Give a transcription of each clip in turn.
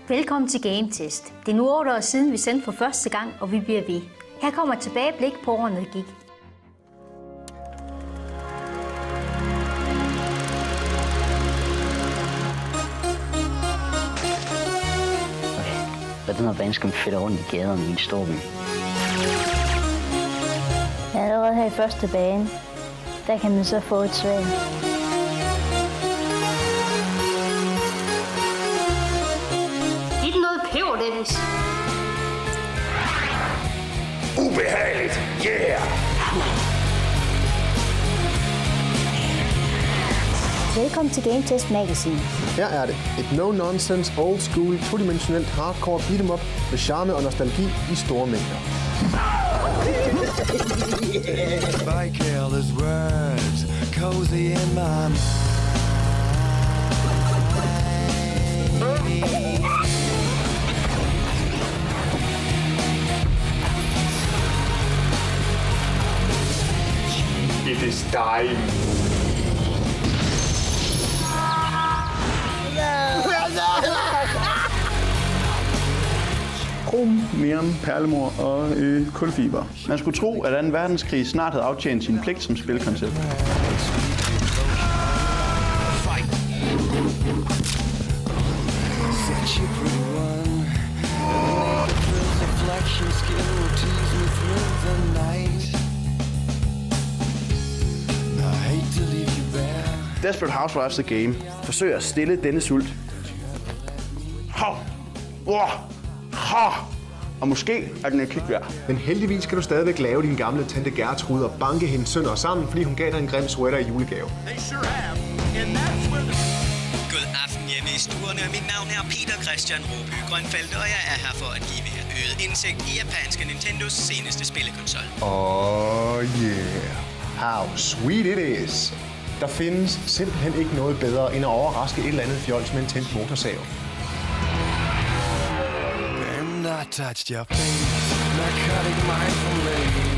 Velkommen til Game Test. Det er nu 8 år siden, vi sendte for første gang, og vi bliver ved. Her kommer et tilbageblik på årene, der gik. Hvordan er vanskelig fedter rundt i gaderne i en stor by? Ja, allerede her i første bane, der kan man så få et sværd. Giv den noget peber, Dennis. Ubehageligt! Yeah! Velkommen til Game Test Magazine. Her er det. Et no-nonsense, old-school, todimensionelt hardcore beat'em up med charme og nostalgi i store mængder. By careless words, cozy in my mind. It is time. Krom, neon, perlemor og kulfiber. Man skulle tro, at 2. verdenskrig snart havde aftjent sin pligt som spilkoncept. Desperate Housewives The Game forsøger at stille denne sult. Og måske er den et kig værd. Men heldigvis kan du stadigvæk lave din gamle tante Gertrud og banke hendes sønner sammen, fordi hun gav dig en grim sweater i julegave. God aften hjemme i stuerne. Mit navn er Peter Christian Råby Grønfeldt, og jeg er her for at give jer øget indsigt i japanske Nintendos seneste spillekonsol. Oh yeah, how sweet it is. Der findes simpelthen ikke noget bedre end at overraske et eller andet fjols med en tændt motorsav. I touched your face, narcotic mindfulness.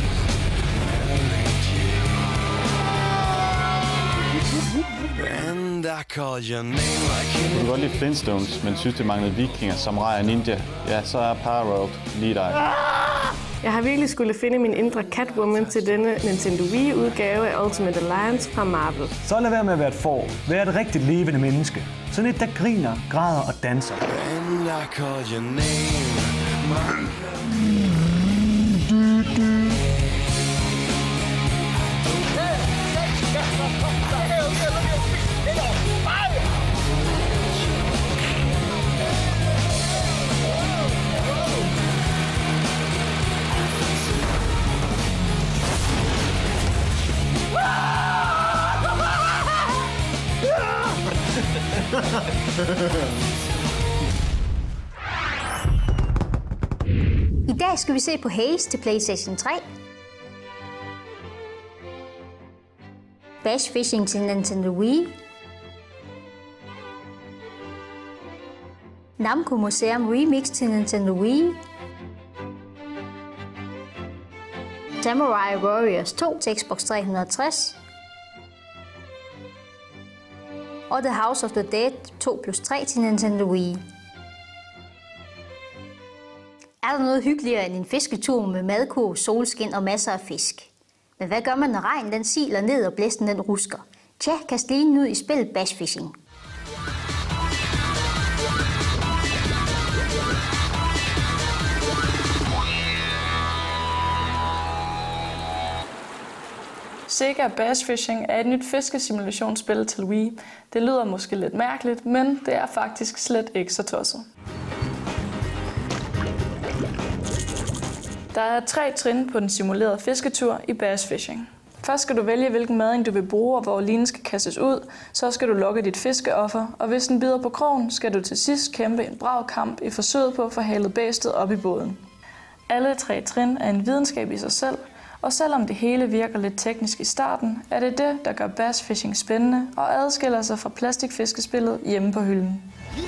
And I called your name like jeg kunne godt lide Flintstones, men synes det manglede vikinger, samurai og ninja. Ja, så er Power lige dig. Jeg har virkelig skulle finde min indre Catwoman til denne Nintendo Wii-udgave af Ultimate Alliance fra Marvel. Så lad være med at være et får. Vær et rigtigt levende menneske. Sådan et, der griner, græder og danser. And I called your name. I dag skal vi se på Haze til PlayStation 3, Bash Fishing til Nintendo Wii, Namco Museum Remix til Nintendo Wii, Samurai Warriors 2 til Xbox 360 og The House of the Dead 2+3 til Nintendo Wii. Er der noget hyggeligere end en fisketur med madkurv, solskin og masser af fisk? Men hvad gør man, når regnen den siler ned og blæsten den rusker? Tja, kast linen ud i spillet Bash Fishing. Sega Bash Fishing er et nyt fiskesimulationsspil til Wii. Det lyder måske lidt mærkeligt, men det er faktisk slet ikke så tosset. Der er 3 trin på den simulerede fisketur i Bash Fishing. Først skal du vælge, hvilken mading du vil bruge, og hvor linen skal kastes ud. Så skal du lokke dit fiskeoffer, og hvis den bider på krogen, skal du til sidst kæmpe en brav kamp i forsøget på at få halet bæstet op i båden. Alle 3 trin er en videnskab i sig selv, og selvom det hele virker lidt teknisk i starten, er det det, der gør Bash Fishing spændende og adskiller sig fra plastikfiskespillet hjemme på hylden.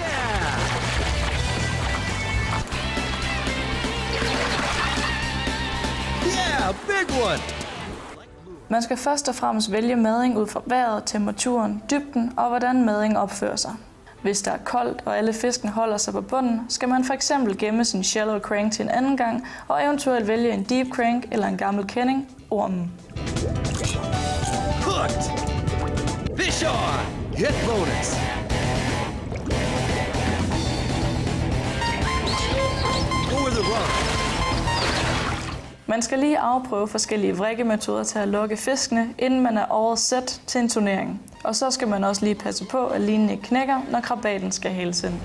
big one! Man skal først og fremmest vælge mading ud fra vejret, temperaturen, dybden og hvordan mading opfører sig. Hvis der er koldt, og alle fiskene holder sig på bunden, skal man for eksempel gemme sin shallow crank til en anden gang, og eventuelt vælge en deep crank eller en gammel kending, ormen. Hooked! Fish on! Hit bonus! Over the run! Man skal lige afprøve forskellige vrikkemetoder til at lokke fiskene, inden man er all set til en turnering. Og så skal man også lige passe på, at linen ikke knækker, når krabaten skal hales ind.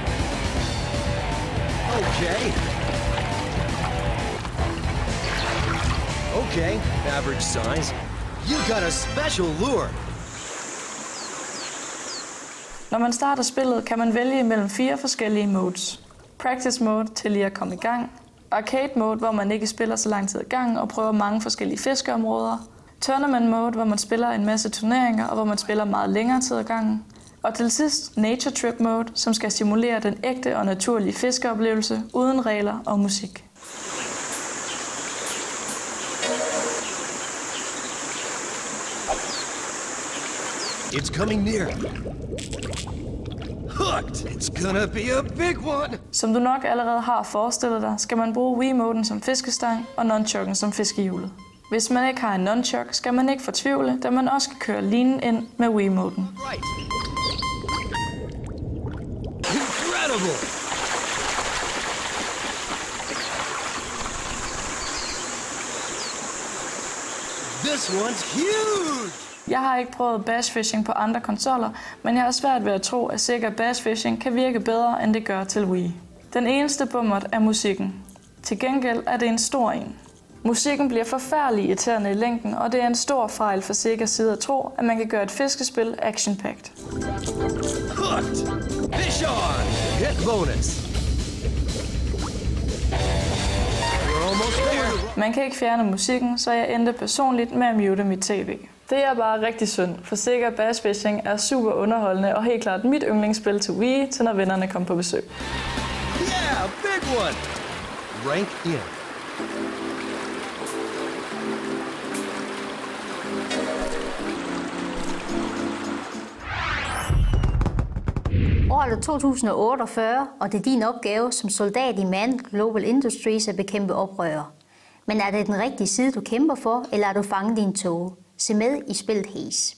Okay, average size. You got a special lure. Når man starter spillet, kan man vælge mellem 4 forskellige modes. Practice mode til lige at komme i gang. Arcade mode, hvor man ikke spiller så lang tid ad gangen og prøver mange forskellige fiskeområder. Tournament mode, hvor man spiller en masse turneringer og hvor man spiller meget længere tid ad gangen. Og til sidst Nature Trip mode, som skal simulere den ægte og naturlige fiskeoplevelse uden regler og musik. It's coming near. Hooked! It's gonna be a big one! Som du nok allerede har forestillet dig, skal man bruge Wii-moden som fiskestang og nunchucken som fiskehjulet. Hvis man ikke har en nunchuck, skal man ikke fortvivle, da man også skal køre linen ind med Wii-moden. Right. Incredible! This one's huge! Jeg har ikke prøvet bass fishing på andre konsoller, men jeg har svært ved at tro, at sikker bass fishing kan virke bedre, end det gør til Wii. Den eneste bummert er musikken. Til gengæld er det en stor en. Musikken bliver forfærdelig irriterende i længden, og det er en stor fejl fra Segas side at tro, at man kan gøre et fiskespil action-packed. Hooked! Fish on! Hit bonus! We're almost there! Man kan ikke fjerne musikken, så jeg endte personligt med at mute mit tv. Det er bare rigtig synd, for Sega Bass Fishing er super underholdende og helt klart mit yndlingsspil til Wii, til når vennerne kommer på besøg. Yeah, big one! Rank in. Året er 2048, og det er din opgave som soldat i Man Global Industries at bekæmpe oprørere. Men er det den rigtige side, du kæmper for, eller er du fanget i en tåge? Se med i spillet Haze.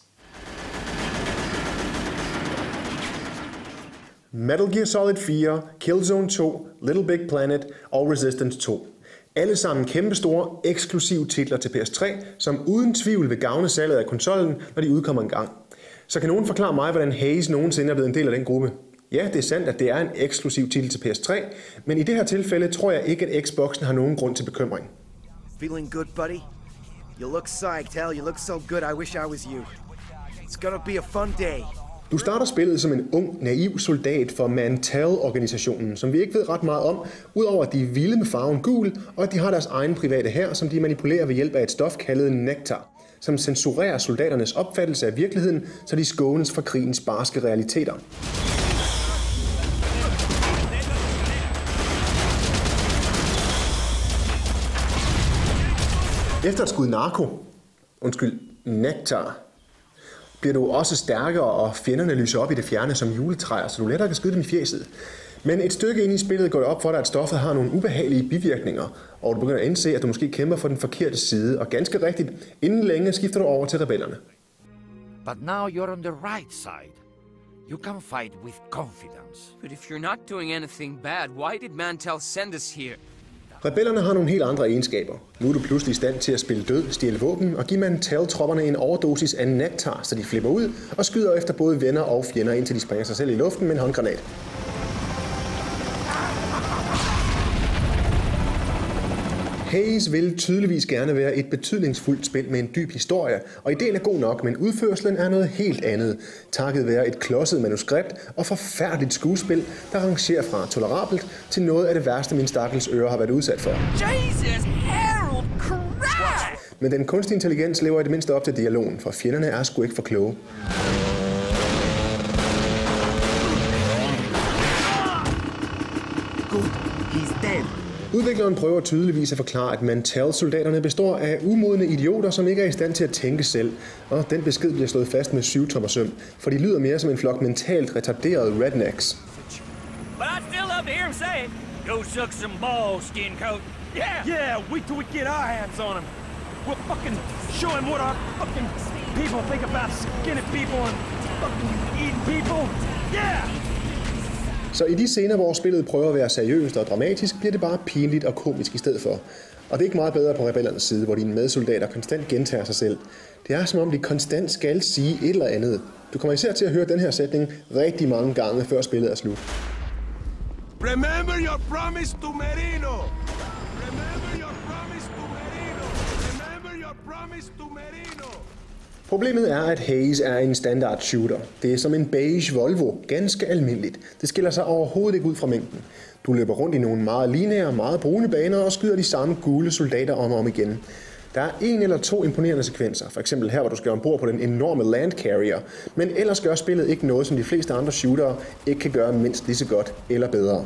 Metal Gear Solid 4, Killzone 2, Little Big Planet og Resistance 2. Alle sammen kæmpestore, eksklusive titler til PS3, som uden tvivl vil gavne salget af konsollen, når de udkommer en gang. Så kan nogen forklare mig, hvordan Haze nogensinde er blevet en del af den gruppe? Ja, det er sandt, at det er en eksklusiv titel til PS3, men i det her tilfælde tror jeg ikke, at Xboxen har nogen grund til bekymring. Feeling good, buddy? You look psyched, hell. You look so good, I wish I was you. It's gonna be a fun day. Du starter spillet som en ung, naiv soldat for Mantel-organisationen, som vi ikke ved ret meget om, udover at de er vilde med farven gul, og at de har deres egen private hær, som de manipulerer ved hjælp af et stof kaldet nektar, som censurerer soldaternes opfattelse af virkeligheden, så de skånes fra krigens barske realiteter. Efter et skud nektar, bliver du også stærkere, og fjenderne lyser op i det fjerne som juletræer, så du lettere kan skyde dem i fjeset. Men et stykke ind i spillet går det op for dig, at stoffet har nogle ubehagelige bivirkninger, og du begynder at indse, at du måske kæmper for den forkerte side, og ganske rigtigt, inden længe skifter du over til rebellerne. But now you're on the right side. You can fight with confidence. But if you're not doing anything bad, why did Mantel send us here? Rebellerne har nogle helt andre egenskaber. Nu er du pludselig i stand til at spille død, stjæle våben og give Mantel-tropperne en overdosis af nektar, så de flipper ud og skyder efter både venner og fjender, indtil de springer sig selv i luften med en håndgranat. Haze vil tydeligvis gerne være et betydningsfuldt spil med en dyb historie, og ideen er god nok, men udførslen er noget helt andet, takket være et klodset manuskript og forfærdeligt skuespil, der rangerer fra tolerabelt til noget af det værste, min stakkels ører har været udsat for. Jesus, Harold, correct! Men den kunstige intelligens lever i det mindste op til dialogen, for fjenderne er sgu ikke for kloge. Good, he's dead. Udvikleren prøver tydeligvis at forklare, at Mantell-soldaterne består af umodne idioter, som ikke er i stand til at tænke selv. Og den besked bliver slået fast med 7-tommersøm, for de lyder mere som en flok mentalt retarderede rednecks. But I'd still love to hear him say it. Go suck some balls, skin coat. Yeah, wait till we get our hands on him. We'll fucking show him what our fucking people think about skinny people and fucking eating people. Yeah! Så i de scener, hvor spillet prøver at være seriøst og dramatisk, bliver det bare pinligt og komisk i stedet for. Og det er ikke meget bedre på rebellernes side, hvor dine medsoldater konstant gentager sig selv. Det er som om de konstant skal sige et eller andet. Du kommer især til at høre den her sætning rigtig mange gange, før spillet er slut. Remember your promise to Merino! Remember your promise to Merino! Remember your promise to Merino! Problemet er, at Haze er en standard shooter. Det er som en beige Volvo, ganske almindeligt. Det skiller sig overhovedet ikke ud fra mængden. Du løber rundt i nogle meget lineære, meget brune baner og skyder de samme gule soldater om og om igen. Der er 1 eller 2 imponerende sekvenser, for eksempel her, hvor du skal ombord på den enorme land carrier, men ellers gør spillet ikke noget, som de fleste andre shootere ikke kan gøre mindst lige så godt eller bedre.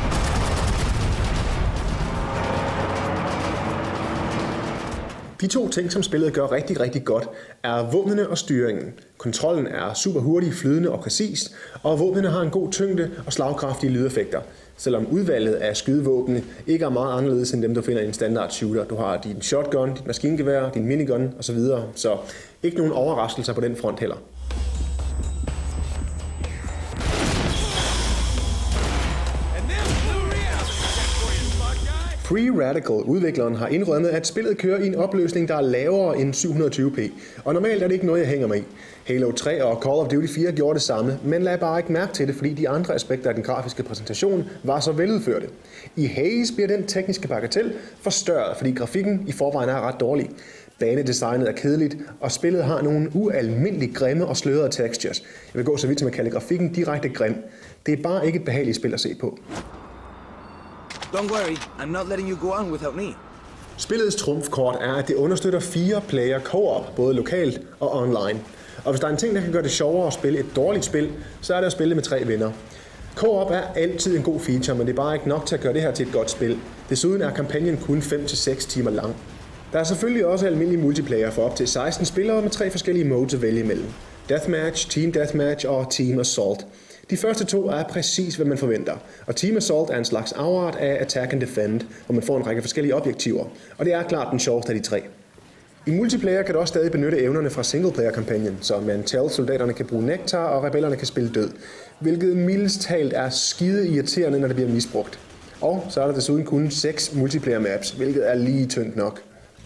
De 2 ting, som spillet gør rigtig, rigtig godt, er våbnene og styringen. Kontrollen er super hurtig, flydende og præcis, og våbnene har en god tyngde og slagkraftige lydeffekter. Selvom udvalget af skydevåbne ikke er meget anderledes end dem, du finder i en standard shooter. Du har din shotgun, dit maskingevær, din minigun osv., så ikke nogen overraskelser på den front heller. Free Radical, udvikleren, har indrømmet, at spillet kører i en opløsning, der er lavere end 720p. Og normalt er det ikke noget, jeg hænger med i. Halo 3 og Call of Duty 4 gjorde det samme, men lad bare ikke mærke til det, fordi de andre aspekter af den grafiske præsentation var så veludførte. I Haze bliver den tekniske bagatel forstørret, fordi grafikken i forvejen er ret dårlig. Banedesignet er kedeligt, og spillet har nogle ualmindeligt grimme og slørede textures. Jeg vil gå så vidt som at kalde grafikken direkte grim. Det er bare ikke et behageligt spil at se på. Don't worry, I'm not letting you go on without me. Spillets trumfkort er, at det understøtter 4-player co-op, både lokalt og online. Og hvis der er en ting, der kan gøre det sjovere at spille et dårligt spil, så er det at spille med 3 venner. Co-op er altid en god feature, men det er bare ikke nok til at gøre det her til et godt spil. Desuden er kampagnen kun 5-6 timer lang. Der er selvfølgelig også almindelig multiplayer for op til 16 spillere med 3 forskellige modes at vælge imellem. Deathmatch, Team Deathmatch og Team Assault. De første 2 er præcis, hvad man forventer, og Team Assault er en slags afart af Attack and Defend, hvor man får en række forskellige objektiver, og det er klart den sjoveste af de 3. I multiplayer kan du også stadig benytte evnerne fra singleplayer-kampagnen, så Mantell-soldaterne kan bruge nektar, og rebellerne kan spille død, hvilket mildest talt er skide irriterende, når det bliver misbrugt. Og så er der desuden kun 6 multiplayer-maps, hvilket er lige tyndt nok.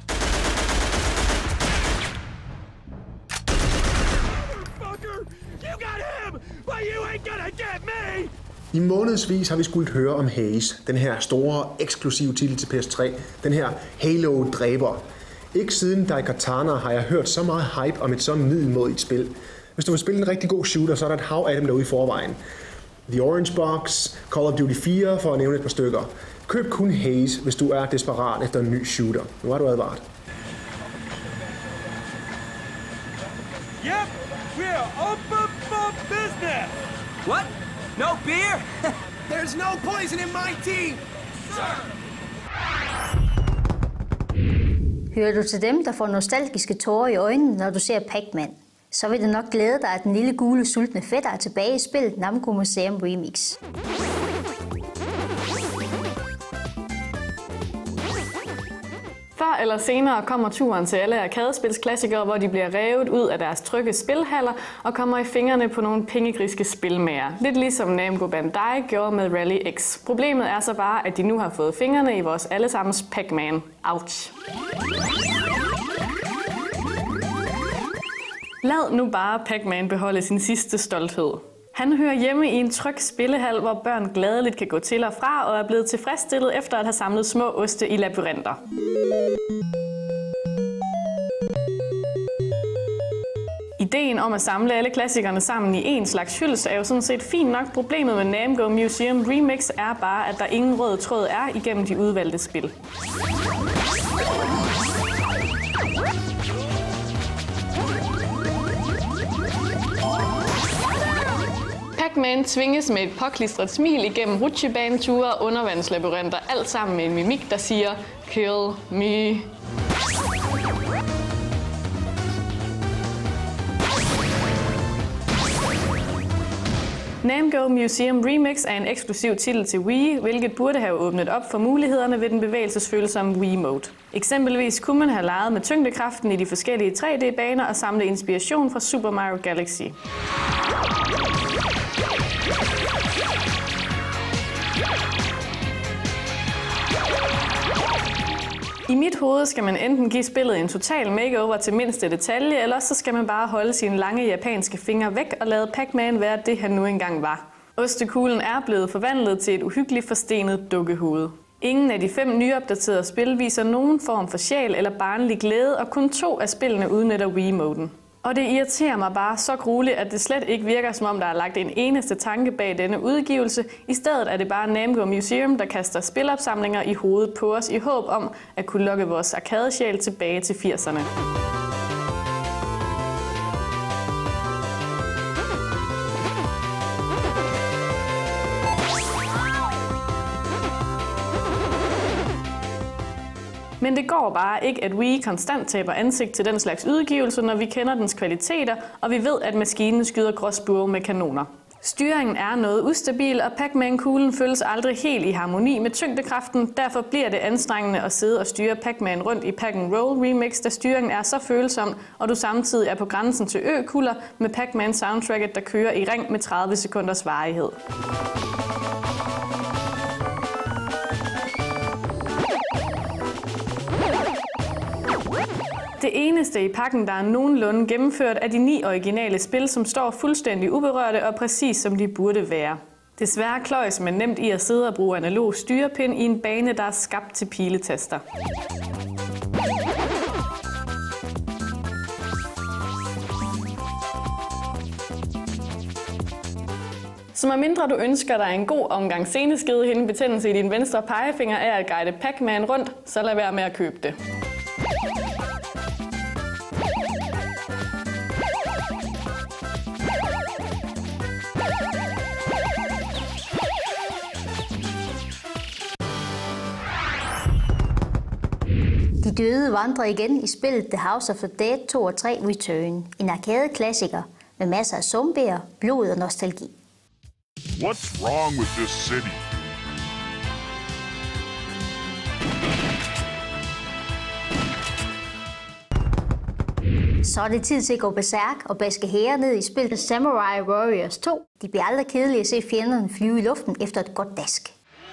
I månedsvis har vi skulle høre om Haze, den her store, eksklusive titel til PS3, den her Halo-dræber. Ikke siden Daikatana har jeg hørt så meget hype om et så middelmådigt spil. Hvis du vil spille en rigtig god shooter, så er der et hav af dem derude i forvejen. The Orange Box, Call of Duty 4 for at nævne et par stykker. Køb kun Haze, hvis du er desperat efter en ny shooter. Nu er du advaret. Yep, we're open for business. What? No beer? There's no poison in my tea! Sir! Hører du til dem, der får nostalgiske tårer i øjnene, når du ser Pac-Man, så vil det nok glæde dig, at den lille gule sultne fætter er tilbage i spillet Namco Museum Remix. Før eller senere kommer turen til alle arkadespilsklassikere, hvor de bliver revet ud af deres trygge spilhaller og kommer i fingrene på nogle pengegriske spilmager. Lidt ligesom Namco Bandai gjorde med Rally X. Problemet er så bare, at de nu har fået fingrene i vores allesammens Pac-Man. Ouch. Lad nu bare Pac-Man beholde sin sidste stolthed. Han hører hjemme i en tryg spillehal, hvor børn gladeligt kan gå til og fra og er blevet tilfredsstillet efter at have samlet små oste i labyrinter. Ideen om at samle alle klassikerne sammen i en slags hyldest er jo sådan set fint nok. Problemet med Namco Museum Remix er bare, at der ingen rød tråd er igennem de udvalgte spil. Pac-Man tvinges med et påklistret smil igennem rutsjebaneture og undervandslabyrinter, alt sammen med en mimik, der siger, kill me. Namco Museum Remix er en eksklusiv titel til Wii, hvilket burde have åbnet op for mulighederne ved den bevægelsesfølsomme Wii-mode. Eksempelvis kunne man have leget med tyngdekraften i de forskellige 3D-baner og samle inspiration fra Super Mario Galaxy. I mit hoved skal man enten give spillet en total makeover til mindste detalje, eller så skal man bare holde sine lange japanske fingre væk og lade Pac-Man være det, han nu engang var. Ostekuglen er blevet forvandlet til et uhyggeligt forstenet dukkehoved. Ingen af de 5 nyopdaterede spil viser nogen form for sjæl eller barnlig glæde, og kun 2 af spillene udnytter Wii-moden. Og det irriterer mig bare så grueligt, at det slet ikke virker, som om der er lagt en eneste tanke bag denne udgivelse. I stedet er det bare Namco Museum, der kaster spilopsamlinger i hovedet på os i håb om at kunne lokke vores arkadesjæl tilbage til 80'erne. Men det går bare ikke, at Wii konstant taber ansigt til den slags udgivelse, når vi kender dens kvaliteter, og vi ved, at maskinen skyder gråspurve med kanoner. Styringen er noget ustabil, og Pac-Man-kuglen føles aldrig helt i harmoni med tyngdekraften. Derfor bliver det anstrengende at sidde og styre Pac-Man rundt i Pac-N-Roll Remix, da styringen er så følsom, og du samtidig er på grænsen til ø-kulder med Pac-Man-soundtracket, der kører i ring med 30 sekunders varighed. Det eneste i pakken, der er nogenlunde gennemført, er de 9 originale spil, som står fuldstændig uberørte og præcis som de burde være. Desværre kløjes man nemt i at sidde og bruge analog styrepind i en bane, der er skabt til piletaster. Så medmindre du ønsker dig en god omgang seneskedehindebetændelse i din venstre pegefinger af at guide Pac-Man rundt, så lad være med at købe det. De døde vandrer igen i spillet The House of the Dead 2 og 3 Return. En arcade-klassiker med masser af zombier, blod og nostalgi. What's wrong with this city? Så er det tid til at gå berserk og baske hære ned i spillet Samurai Warriors 2. De bliver aldrig kedelige at se fjenderne flyve i luften efter et godt dask.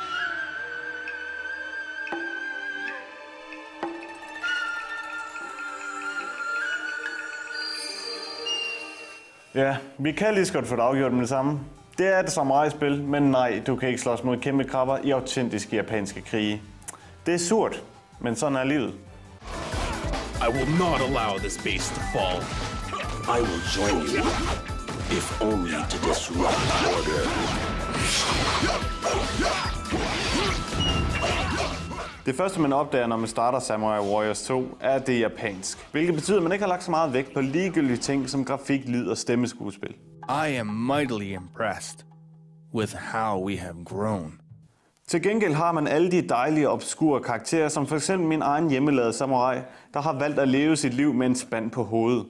Ja, vi kan lige så godt få det afgjort med det samme. Det er et samurai-spil, men nej, du kan ikke slås mod kæmpe krabber i autentiske japanske krige. Det er surt, men sådan er livet. I will not allow this base to fall. I will join you, if only to disrupt order. Det første, man opdager, når man starter Samurai Warriors 2, er, at det er japansk. Hvilket betyder, at man ikke har lagt så meget vægt på ligegyldige ting som grafik, lyd og stemmeskuespil. I am mightily impressed with how we have grown. Til gengæld har man alle de dejlige obskure karakterer, som f.eks. min egen hjemmelavede samurai, der har valgt at leve sit liv med en spand på hovedet.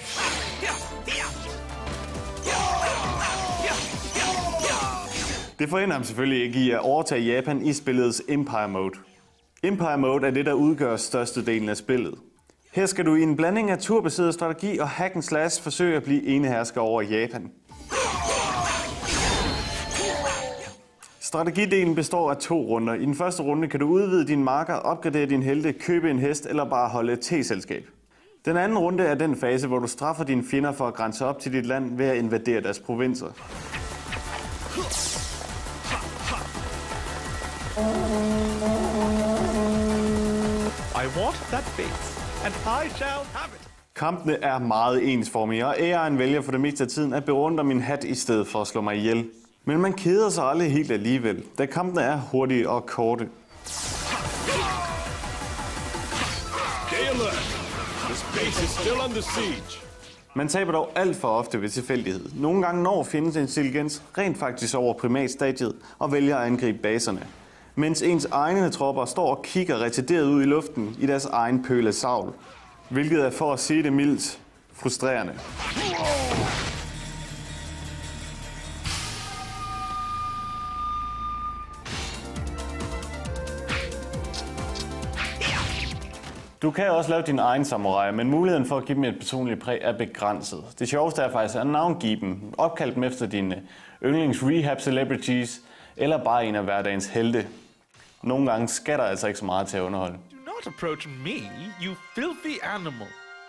Det forhindrer ham selvfølgelig ikke i at overtage Japan i spillets Empire Mode. Empire Mode er det, der udgør størstedelen af spillet. Her skal du i en blanding af turbaseret strategi og hack and slash forsøge at blive enehersker over Japan. Strategidelen består af 2 runder. I den første runde kan du udvide dine marker, opgradere din helte, købe en hest eller bare holde et teselskab. Den anden runde er den fase, hvor du straffer dine fjender for at grænse op til dit land ved at invadere deres provinser. I want that base, and I shall have it. Kampene er meget ensformige, og AI'en vælger for det meste af tiden at beundre min hat i stedet for at slå mig ihjel. Men man keder sig aldrig helt alligevel, da kampene er hurtige og korte. Stay alert. This base is still under siege. Man taber dog alt for ofte ved tilfældighed. Nogle gange når fjendens intelligens rent faktisk over primatstadiet og vælger at angribe baserne, mens ens egne tropper står og kigger retarderet ud i luften i deres egen pøl af savl, hvilket er for at sige det mildt frustrerende. Du kan også lave din egen samurai, men muligheden for at give dem et personligt præg er begrænset. Det sjoveste er faktisk at navngive dem, opkalde dem efter dine yndlings rehab celebrities, eller bare en af hverdagens helte. Nogle gange skal der altså ikke så meget til at underholde. Do not approach me, you filthy animal.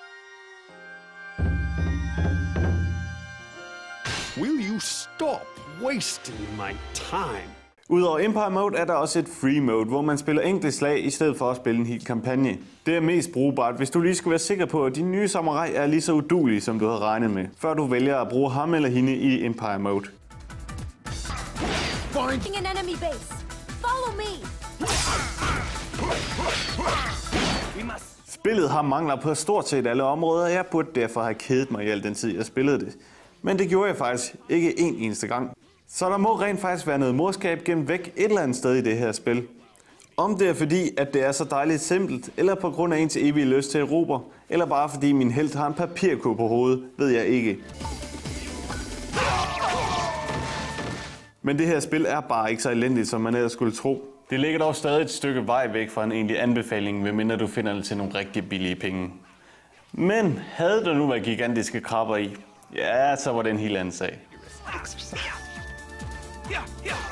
Will you stop wasting my time? Udover Empire Mode er der også et Free Mode, hvor man spiller enkelte slag i stedet for at spille en hel kampagne. Det er mest brugbart, hvis du lige skal være sikker på, at din nye samurai er lige så uduelig, som du havde regnet med, før du vælger at bruge ham eller hende i Empire Mode. Finding an enemy base. Follow me. Spillet har mangler på stort set alle områder, og jeg burde derfor have kedet mig i al den tid, jeg spillede det. Men det gjorde jeg faktisk ikke en eneste gang. Så der må rent faktisk være noget morskab gemt væk et eller andet sted i det her spil. Om det er fordi, at det er så dejligt simpelt, eller på grund af ens evige lyst til Europa, eller bare fordi min helt har en papirkurv på hovedet, ved jeg ikke. Men det her spil er bare ikke så elendigt, som man ellers skulle tro. Det ligger dog stadig et stykke vej væk fra en egentlig anbefaling, medmindre du finder det til nogle rigtig billige penge. Men havde der nu været gigantiske krabber i, ja, så var det en helt anden sag.